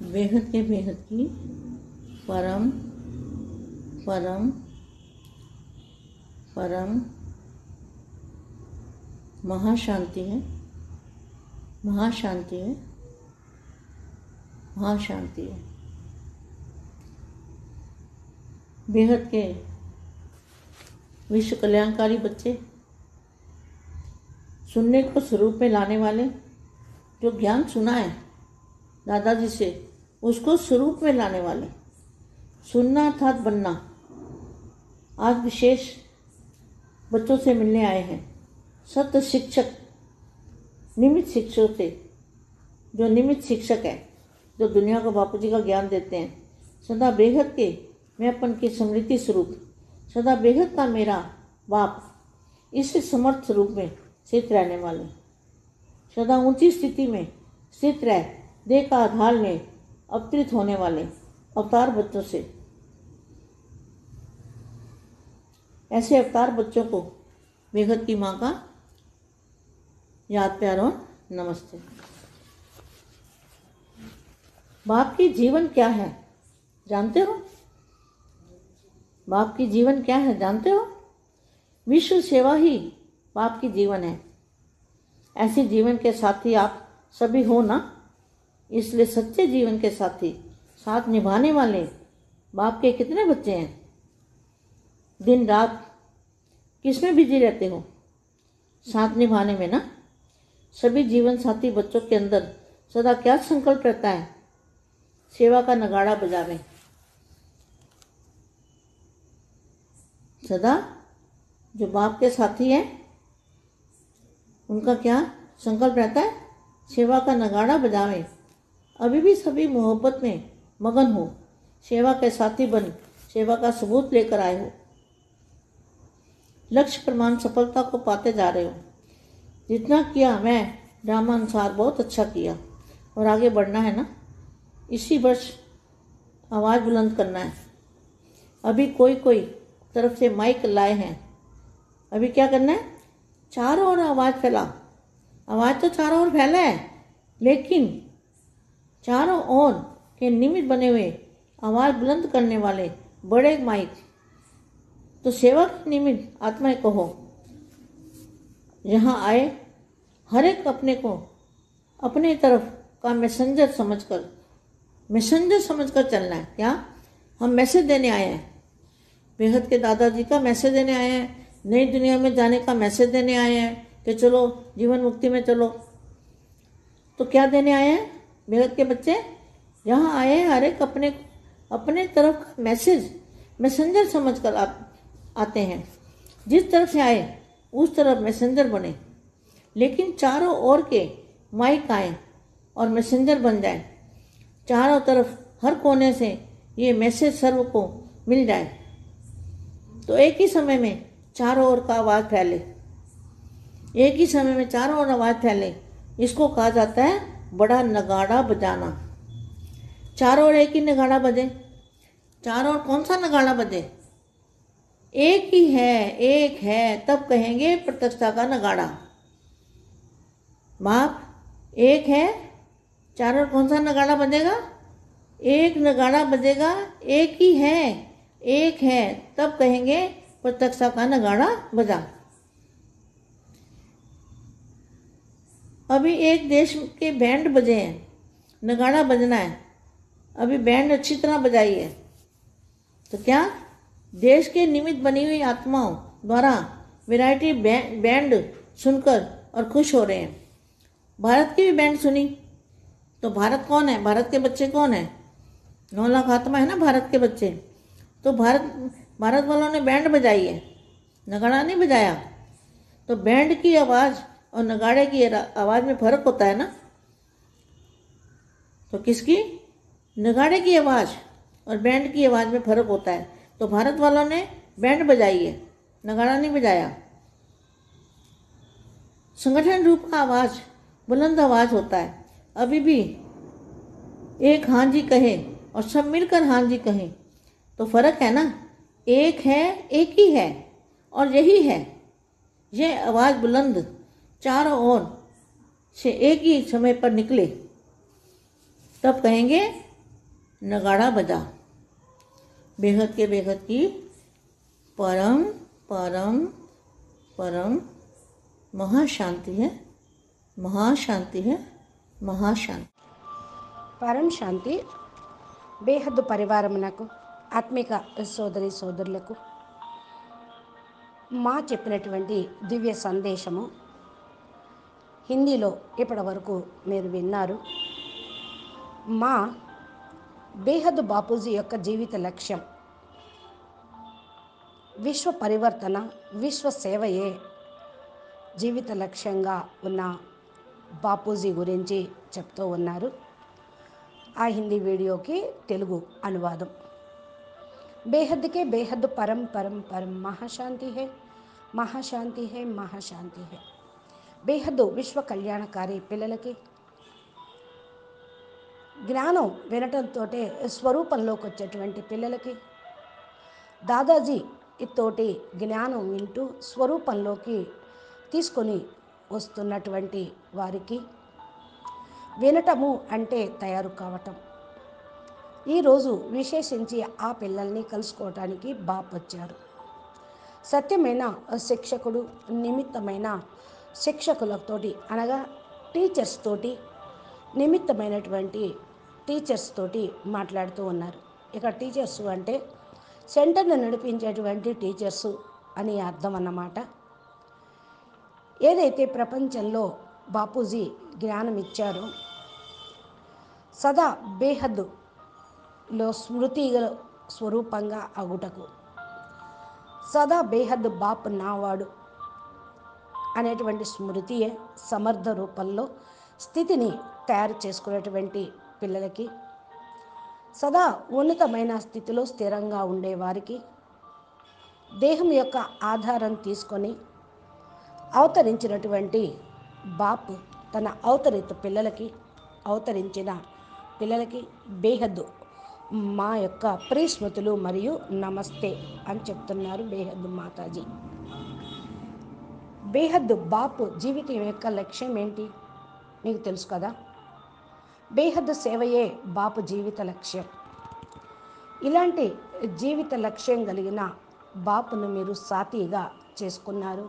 बेहद के बेहद की परम परम परम महाशांति है, महाशांति है, महाशांति है। बेहद के विश्व कल्याणकारी बच्चे, सुनने को स्वरूप में लाने वाले, जो ज्ञान सुना है दादाजी से उसको स्वरूप में लाने वाले, सुनना अर्थात बनना। आज विशेष बच्चों से मिलने आए हैं, सत्य शिक्षक, निमित्त शिक्षक से, जो निमित्त शिक्षक है, जो दुनिया को बापूजी का ज्ञान देते हैं। सदा बेहद के मैंपन की स्मृति स्वरूप, सदा बेहद का मेरा बाप, इस समर्थ स्वरूप में स्थित रहने वाले, सदा ऊंची स्थिति में स्थित रह देह का आधार में अवतरित होने वाले अवतार बच्चों से, ऐसे अवतार बच्चों को बेहद की माँ का याद प्यार और नमस्ते। बाप की जीवन क्या है जानते हो? बाप की जीवन क्या है जानते हो? विश्व सेवा ही बाप की जीवन है। ऐसे जीवन के साथी आप सभी हो ना, इसलिए सच्चे जीवन के साथी, साथ निभाने वाले बाप के कितने बच्चे हैं? दिन रात किसमें बिजी रहते हो? साथ निभाने में ना। सभी जीवन साथी बच्चों के अंदर सदा क्या संकल्प रहता है? सेवा का नगाड़ा बजावें। सदा जो बाप के साथी हैं उनका क्या संकल्प रहता है? सेवा का नगाड़ा बजावें। अभी भी सभी मोहब्बत में मगन हो, सेवा के साथी बन सेवा का सबूत लेकर आए हो, लक्ष्य प्रमाण सफलता को पाते जा रहे हो। जितना किया मैं ड्रामा अनुसार बहुत अच्छा किया और आगे बढ़ना है ना। इसी वर्ष आवाज़ बुलंद करना है। अभी कोई कोई तरफ से माइक लाए हैं, अभी क्या करना है? चारों ओर आवाज़ फैला। आवाज़ तो चारों ओर फैला है, लेकिन चारों ओर के निमित्त बने हुए आवाज़ बुलंद करने वाले बड़े माइक, तो सेवा के निमित्त आत्माएं कहो, यहाँ आए हर एक अपने को अपने तरफ का मैसेंजर समझकर चलना है। क्या हम मैसेज देने आए हैं? बेहद के दादाजी का मैसेज देने आए हैं, नई दुनिया में जाने का मैसेज देने आए हैं कि चलो जीवन मुक्ति में चलो। तो क्या देने आए हैं बेहद के बच्चे? यहाँ आए हैं हर एक अपने तरफ का मैसेंजर समझकर आते हैं। जिस तरफ से आए उस तरफ मैसेंजर बने, लेकिन चारों ओर के माइक आए और मैसेंजर बन जाए। चारों तरफ हर कोने से ये मैसेज सर्व को मिल जाए, तो एक ही समय में चारों ओर का आवाज़ फैले। एक ही समय में चारों ओर आवाज़ फैले, इसको कहा जाता है बड़ा नगाड़ा बजाना। चारों ओर एक ही नगाड़ा बजे। चारों ओर कौन सा नगाड़ा बजे? एक ही है, एक है, तब कहेंगे प्रत्यक्षता का नगाड़ा। बाप एक है, चारों ओर कौन सा नगाड़ा बजेगा? एक नगाड़ा बजेगा। एक ही है, एक है, तब कहेंगे प्रत्यक्षता का नगाड़ा बजा। अभी एक देश के बैंड बजे हैं, नगाड़ा बजना है। अभी बैंड अच्छी तरह बजाई है, तो क्या देश के निमित्त बनी हुई आत्माओं द्वारा वैरायटी बैंड सुनकर और खुश हो रहे हैं। भारत की भी बैंड सुनी, तो भारत कौन है? भारत के बच्चे कौन है? 9 लाख आत्मा है ना भारत के बच्चे। तो भारत वालों ने बैंड बजाई है, नगाड़ा नहीं बजाया। तो बैंड की आवाज़ और नगाड़े की आवाज़ में फ़र्क होता है ना। तो किसकी? नगाड़े की आवाज़ और बैंड की आवाज़ में फ़र्क होता है। तो भारत वालों ने बैंड बजाई है, नगाड़ा नहीं बजाया। संगठन रूप का आवाज़ बुलंद आवाज़ होता है। अभी भी एक हाँ जी कहे और सब मिलकर हाँ जी कहें, तो फ़र्क है ना। एक है, एक ही है, और यही है। यह आवाज़ बुलंद चारों ओर से एक ही समय पर निकले, तब कहेंगे नगाड़ा बजा। बेहद के बेहद की परम परम परम महाशांति है, महाशांति है, महाशांति। పరం శాంతి బేహద్దు పరివారమునకు ఆత్మిక సోదరి సోదరులకు మా చెప్పినటువంటి దివ్య సందేశము హిందీలో ఇప్పటి వరకు మీరు విన్నారు. మా బేహద్దు బాపూజీ యొక్క జీవిత లక్ష్యం విశ్వ పరివర్తన, విశ్వ సేవయే జీవిత లక్ష్యంగా ఉన్న బాపూజీ గురించి చెప్తూ ఉన్నారు. ఆ హిందీ వీడియోకి తెలుగు అనువాదం. బేహద్ కే బేహద్ పరం పరం పరం మహాశాంతి హే, మహాశాంతి హే, మహాశాంతి హే. బేహద్దు విశ్వ కళ్యాణకారి పిల్లలకి జ్ఞానం వినటంతో స్వరూపంలోకి వచ్చేటువంటి పిల్లలకి, దాదాజీ తోటి జ్ఞానం వింటూ స్వరూపంలోకి తీసుకొని వస్తున్నటువంటి వారికి వినటము అంటే తయారు కావటం. ఈరోజు విశేషించి ఆ పిల్లల్ని కలుసుకోవటానికి బాప్ వచ్చారు. సత్యమైన శిక్షకుడు, నిమిత్తమైన శిక్షకులతోటి అనగా టీచర్స్ తోటి, నిమిత్తమైనటువంటి టీచర్స్ తోటి మాట్లాడుతూ ఉన్నారు. ఇక టీచర్స్ అంటే సెంటర్ను నడిపించేటువంటి టీచర్సు అని అర్థం అన్నమాట. ఏదైతే ప్రపంచంలో బాపూజీ జ్ఞానం ఇచ్చారో సదా బేహద్దులో స్మృతి స్వరూపంగా అగుటకు, సదా బేహద్ బాప్ నావాడు అనేటువంటి స్మృతియే సమర్థ రూపంలో స్థితిని తయారు చేసుకునేటువంటి పిల్లలకి, సదా ఉన్నతమైన స్థితిలో స్థిరంగా ఉండేవారికి, దేహం యొక్క ఆధారం తీసుకొని అవతరించినటువంటి బాప్ తన అవతరించిన పిల్లలకి బేహద్దు మా యొక్క ప్రియస్మృతులు మరియు నమస్తే అని చెప్తున్నారు బేహద్దు మాతాజీ. బేహద్దు బాపు జీవితం యొక్క లక్ష్యం ఏంటి మీకు తెలుసు కదా. బేహద్దు సేవయే బాపు జీవిత లక్ష్యం. ఇలాంటి జీవిత లక్ష్యం కలిగిన బాపును మీరు సాతిగా చేసుకున్నారు.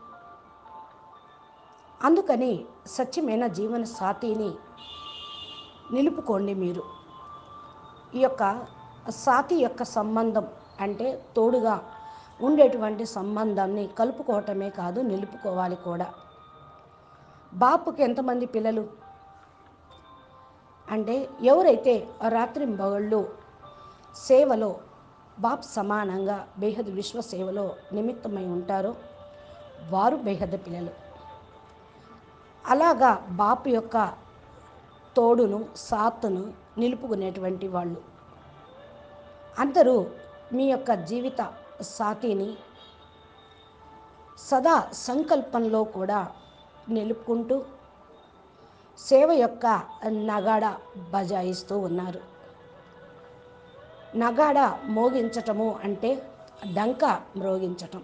అందుకని సత్యమైన జీవన సాతిని నిలుపుకోండి. మీరు ఈ యొక్క సాతి యొక్క సంబంధం అంటే తోడుగా ఉండేటువంటి సంబంధాన్ని కలుపుకోవటమే కాదు, నిలుపుకోవాలి కూడా. బాపుకి ఎంతమంది పిల్లలు అంటే ఎవరైతే రాత్రింబగళ్ళు సేవలో బాప్ సమానంగా బేహద్ విశ్వ సేవలో నిమిత్తమై ఉంటారో వారు బేహద్ పిల్లలు. అలాగా బాపు యొక్క తోడును, సాత్తును నిలుపుకునేటువంటి వాళ్ళు అందరూ మీ యొక్క జీవిత సాతిని సదా సంకల్పంలో కూడా నిలుపుకుంటూ సేవ యొక్క నగాడ బజాయిస్తూ ఉన్నారు. నగాడ మోగించటము అంటే డంకా మ్రోగించటం.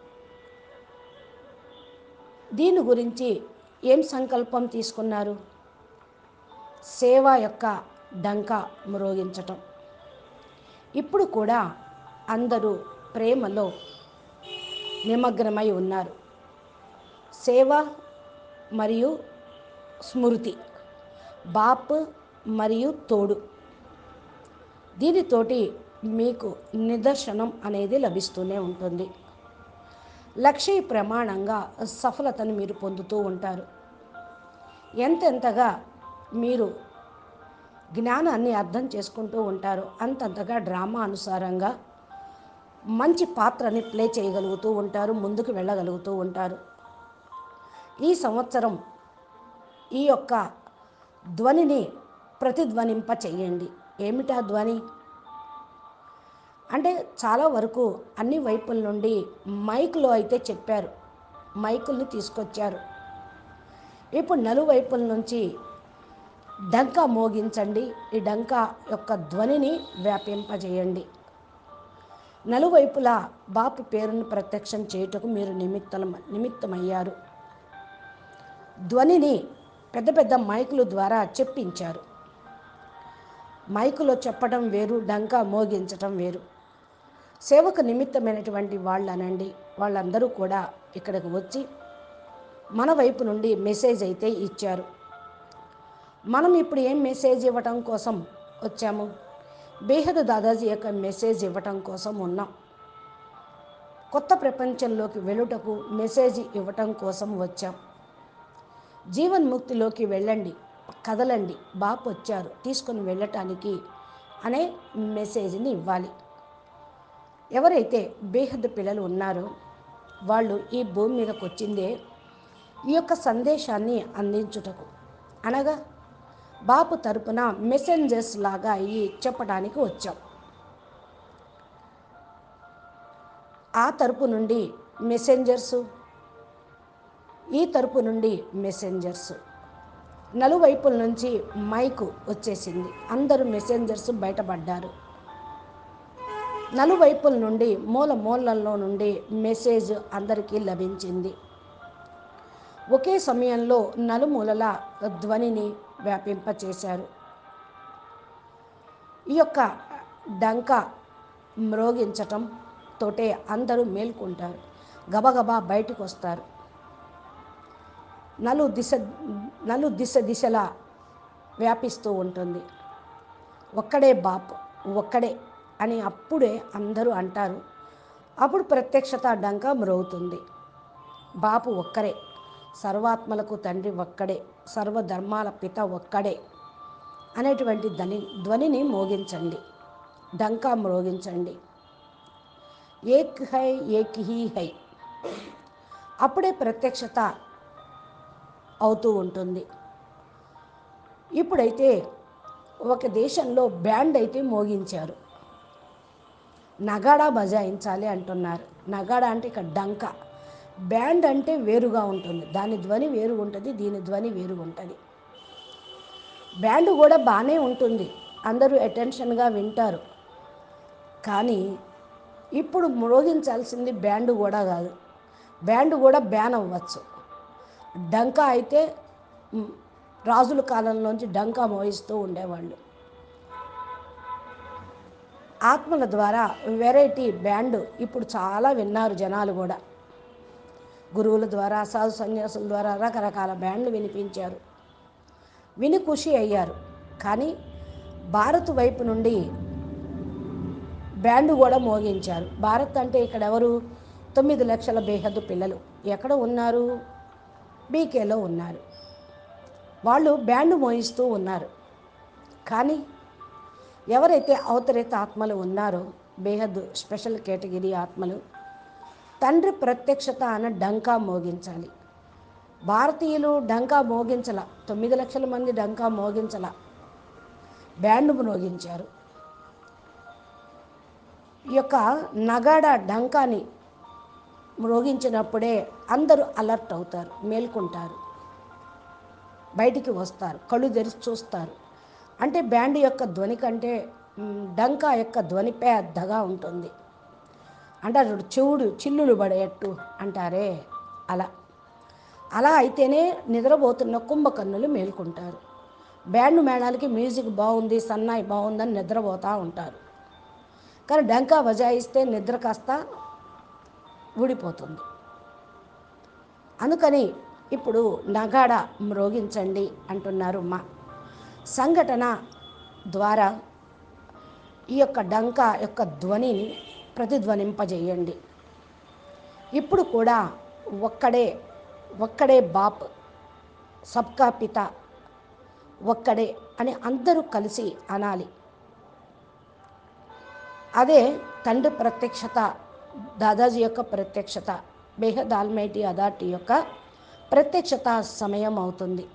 దీని గురించి ఏం సంకల్పం తీసుకున్నారు? సేవ యొక్క డంకా మ్రోగించటం. ఇప్పుడు కూడా అందరూ ప్రేమలో నిమగ్నమై ఉన్నారు. సేవ మరియు స్మృతి, బాప్ మరియు తోడు, దీనితోటి మీకు నిదర్శనం అనేది లభిస్తూనే ఉంటుంది. లక్ష్య ప్రమాణంగా సఫలతను మీరు పొందుతూ ఉంటారు. ఎంతెంతగా మీరు జ్ఞానాన్ని అర్థం చేసుకుంటూ ఉంటారో అంతంతగా డ్రామా అనుసారంగా మంచి పాత్రని ప్లే చేయగలుగుతూ ఉంటారు, ముందుకు వెళ్ళగలుగుతూ ఉంటారు. ఈ సంవత్సరం ఈ యొక్క ధ్వనిని ప్రతిధ్వనింప చెయ్యండి. ఏమిటా ధ్వని అంటే చాలా వరకు అన్ని వైపుల నుండి మైకులో అయితే చెప్పారు, మైకుల్ని తీసుకొచ్చారు. ఇప్పుడు నలువైపుల నుంచి డంకా మోగించండి. ఈ డంకా యొక్క ధ్వనిని వ్యాపింపజేయండి. నలువైపులా బాపు పేరును ప్రత్యక్షం చేయుటకు మీరు నిమిత్తమయ్యారు. ధ్వనిని పెద్ద పెద్ద మైకుల ద్వారా చెప్పించారు. మైకులో చెప్పడం వేరు, డంకా మోగించటం వేరు. సేవకు నిమిత్తమైనటువంటి వాళ్ళనండి వాళ్ళందరూ కూడా ఇక్కడికి వచ్చి మన వైపు నుండి మెసేజ్ అయితే ఇచ్చారు. మనం ఇప్పుడు ఏం మెసేజ్ ఇవ్వటం కోసం వచ్చాము? బేహద్ దాదాజీ యొక్క మెసేజ్ ఇవ్వటం కోసం ఉన్నాం. కొత్త ప్రపంచంలోకి వెళ్ళుటకు మెసేజ్ ఇవ్వటం కోసం వచ్చాం. జీవన్ముక్తిలోకి వెళ్ళండి, కదలండి, బాపు వచ్చారు తీసుకొని వెళ్ళటానికి అనే మెసేజ్ని ఇవ్వాలి. ఎవరైతే బేహద్ పిల్లలు ఉన్నారో వాళ్ళు ఈ భూమి మీదకి వచ్చిందే ఈ యొక్క సందేశాన్ని అందించుటకు, అనగా బాపు తరపున మెసెంజర్స్ లాగా అయ్యి చెప్పడానికి వచ్చాం. ఆ తరపు నుండి మెసెంజర్సు, ఈ తరపు నుండి మెసెంజర్సు, నలువైపుల నుంచి మైకు వచ్చేసింది. అందరూ మెసెంజర్స్ బయటపడ్డారు. నలువైపుల నుండి మూలల్లో నుండి మెసేజ్ అందరికీ లభించింది. ఒకే సమయంలో నలుమూలల ధ్వనిని వ్యాపింపచేశారు. ఈ యొక్క డంకా మ్రోగించటం తోటే అందరూ మేల్కొంటారు, గబగబా బయటకు వస్తారు. నలు దిశలా వ్యాపిస్తూ ఉంటుంది. ఒక్కడే బాపు, ఒక్కడే అని అప్పుడే అందరూ అంటారు. అప్పుడు ప్రత్యక్షత డంకా మ్రోగుతుంది. బాపు ఒక్కరే, సర్వాత్మలకు తండ్రి ఒక్కడే, సర్వధర్మాల పిత ఒక్కడే అనేటువంటి ధ్వనిని మోగించండి, డంకా మ్రోగించండి. ఏక్ హై ఏక్ హీ హై. అప్పుడే ప్రత్యక్షత అవుతూ ఉంటుంది. ఇప్పుడైతే ఒక దేశంలో బ్యాండ్ అయితే మోగించారు, నగాడా బజాయించాలి అంటున్నారు. నగాడా అంటే ఇక్కడ డంకా, బ్యాండ్ అంటే వేరుగా ఉంటుంది, దాని ధ్వని వేరు ఉంటుంది, దీని ధ్వని వేరు ఉంటుంది. బ్యాండ్ కూడా బాగానే ఉంటుంది, అందరూ అటెన్షన్గా వింటారు. కానీ ఇప్పుడు మ్రోగించాల్సింది బ్యాండ్ కూడా కాదు, బ్యాండ్ కూడా బ్యాన్ అవ్వచ్చు. డంకా అయితే రాజుల కాలంలోంచి డంకా మోగిస్తూ ఉండేవాళ్ళు. ఆత్మల ద్వారా వెరైటీ బ్యాండ్ ఇప్పుడు చాలా విన్నారు జనాలు కూడా. గురువుల ద్వారా, సాధు సన్యాసుల ద్వారా రకరకాల బ్యాండ్లు వినిపించారు, విని ఖుషి అయ్యారు. కానీ భారత్ వైపు నుండి బ్యాండ్ కూడా మోగించారు. భారత్ అంటే ఇక్కడ ఎవరు? 9 లక్షల బేహద్దు పిల్లలు ఎక్కడ ఉన్నారు? బీకేలో ఉన్నారు. వాళ్ళు బ్యాండ్ మోగిస్తూ ఉన్నారు. కానీ ఎవరైతే అవతరిత ఆత్మలు ఉన్నారో, బేహద్దు స్పెషల్ కేటగిరీ ఆత్మలు, తండ్రి ప్రత్యక్షత అన్న డంకా మోగించాలి. భారతీయులు డంకా మోగించల, 9 లక్షల మంది డంకా మోగించల, బ్యాండ్ మోగించారు. ఈ యొక్క నగాడ డంకాని మ్రోగించినప్పుడే అందరూ అలర్ట్ అవుతారు, మేల్కొంటారు, బయటికి వస్తారు, కళ్ళు తెరిచి చూస్తారు. అంటే బ్యాండ్ యొక్క ధ్వని కంటే డంకా యొక్క ధ్వని పెద్దగా ఉంటుంది. అంటారు చెవుడు చిల్లులు పడేట్టు అంటారే, అలా అయితేనే నిద్రపోతున్న కుంభకర్ణులు మేల్కొంటారు. బ్యాండ్ మేళాలకి మ్యూజిక్ బాగుంది, సన్నాయి బాగుందని నిద్రపోతూ ఉంటారు. కానీ డంకా బజాయిస్తే నిద్ర కాస్త ఊడిపోతుంది. అందుకని ఇప్పుడు నగాడ మ్రోగించండి అంటున్నారు. మా సంఘటన ద్వారా ఈ యొక్క డంకా యొక్క ధ్వనిని ప్రతిధ్వనింపజేయండి. ఇప్పుడు కూడా ఒక్కడే బాప్, సబ్కా పిత ఒక్కడే అని అందరూ కలిసి అనాలి. అదే తండ్రి ప్రత్యక్షత, దాదాజీ యొక్క ప్రత్యక్షత, బేహద్ ఆల్మైటీ అథారిటీ యొక్క ప్రత్యక్షత సమయం అవుతుంది.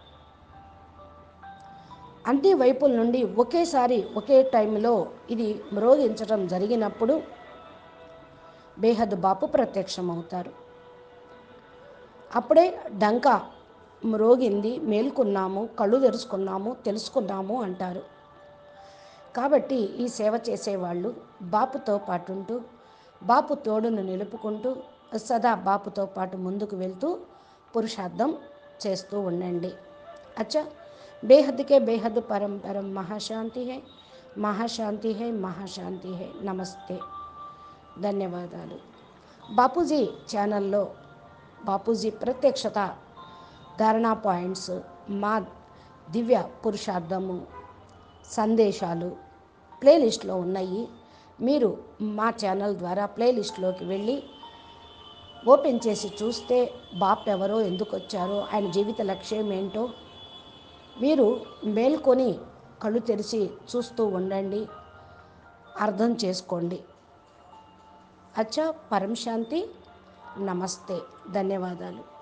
అన్ని వైపుల నుండి ఒకేసారి ఒకే టైంలో ఇది మ్రోగించడం జరిగినప్పుడు బేహద్ బాపు ప్రత్యక్షమవుతారు. అప్పుడే డంకా మ్రోగింది, మేలుకున్నాము, కళ్ళు తెరుచుకున్నాము, తెలుసుకున్నాము అంటారు. కాబట్టి ఈ సేవ చేసేవాళ్ళు బాపుతో పాటు ఉంటూ, బాపు తోడును నిలుపుకుంటూ సదా బాపుతో పాటు ముందుకు వెళ్తూ పురుషార్థం చేస్తూ ఉండండి. అచ్చా, बेहद के बेहद परम परम महाशांति है, महाशांति है, महाशांति है। నమస్తే, ధన్యవాదాలు. బాపూజీ ఛానల్లో బాపూజీ ప్రత్యక్షత ధారణా పాయింట్స్, మా దివ్య పురుషార్థము సందేశాలు ప్లేలిస్ట్లో ఉన్నాయి. మీరు మా ఛానల్ ద్వారా ప్లేలిస్ట్లోకి వెళ్ళి ఓపెన్ చేసి చూస్తే బాప్ ఎవరో, ఎందుకు వచ్చారో, ఆయన జీవిత లక్ష్యం ఏంటో మీరు మేల్కొని కళ్ళు తెరిచి చూస్తూ ఉండండి, అర్థం చేసుకోండి. అచ్చా, పరం శాంతి. నమస్తే, ధన్యవాదాలు.